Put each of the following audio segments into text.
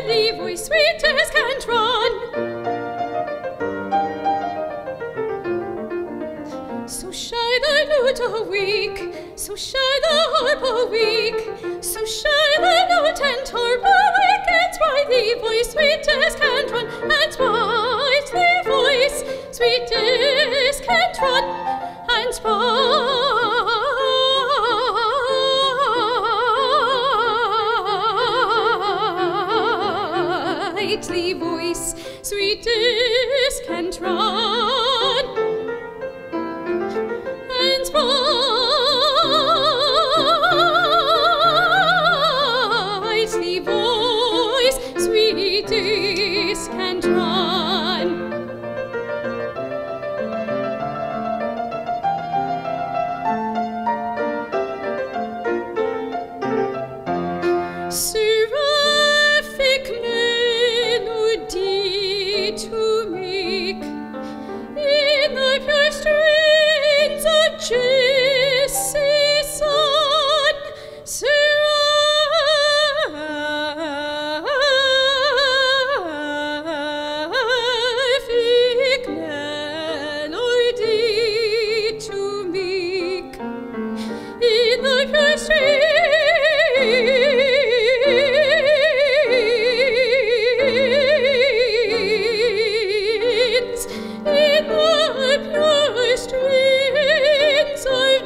sprightly voice, sweet as can run. So shy the lute awake, so shy the harp awake, so shy the lute and harp awake, and sprightly voice, sweet as can run, and sprightly voice, sweet as can run, and sprightly voice, sweet as can run, and sprightly voice, sweet as can run. Seraphic melody to make in the pure strains of Jesse's Son. Seraphic melody to make in the pure strains of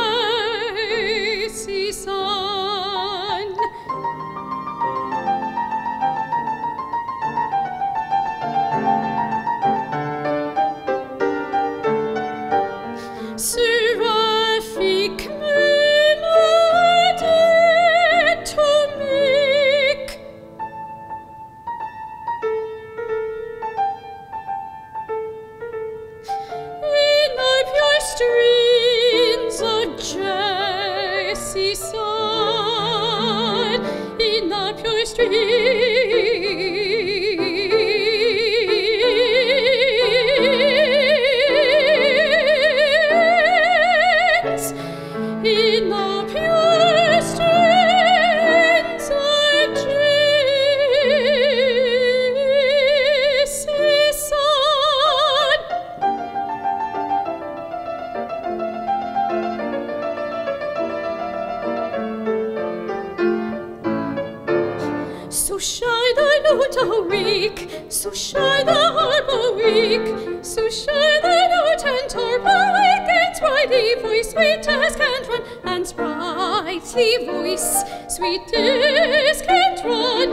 Jesse's Son. Seraphic melody to make in the pure strains of Jesse's Son, in the pure strains, in the pure strains of Jesse's Son. So shy the lute awake, so shy the harp awake, so shy the lute and harp awake, and sprightly voice, sweet as can run, and sprightly voice, sweet as can run,